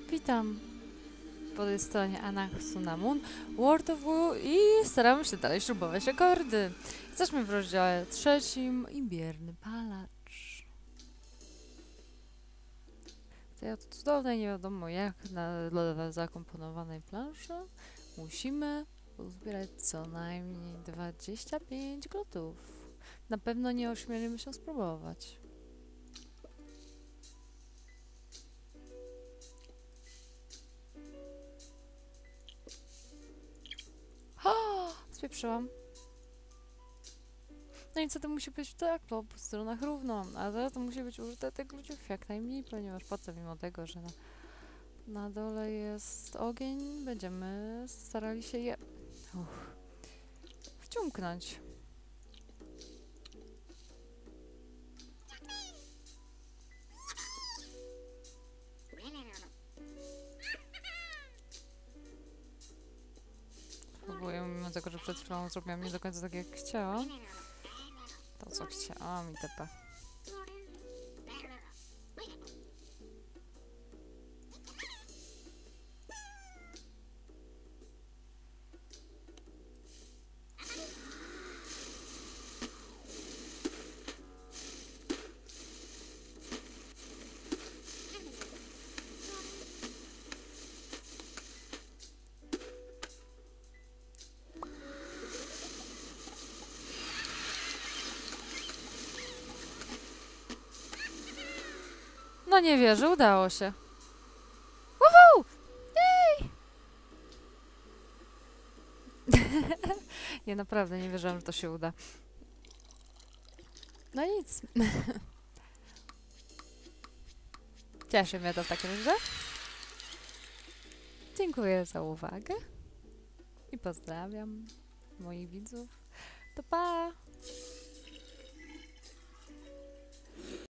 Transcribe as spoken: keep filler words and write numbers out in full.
Witam po tej stronie Anaxunamun, World of Wu i staramy się dalej śrubować rekordy. Jesteśmy w rozdziale trzecim, Imbierny Palacz. Tej oto cudownej, nie wiadomo jak, na zakomponowanej planszy musimy uzbierać co najmniej dwadzieścia pięć glutów. Na pewno nie ośmielimy się spróbować. Spieprzyłam. No i co to musi być tak, po obu stronach równo, a teraz to musi być użyte tych gluciów jak najmniej, ponieważ po co, mimo tego, że na, na dole jest ogień, będziemy starali się je uff, wciągnąć. Próbuję, mimo tego, że przed chwilą zrobiłam nie do końca tak jak chciałam. To co chciałam itp. No nie wierzę, udało się. Woohoo! Jej! Nie, naprawdę nie wierzyłam, że to się uda. No nic. Cieszy mnie to w takim razie. Dziękuję za uwagę. I pozdrawiam moich widzów. To pa!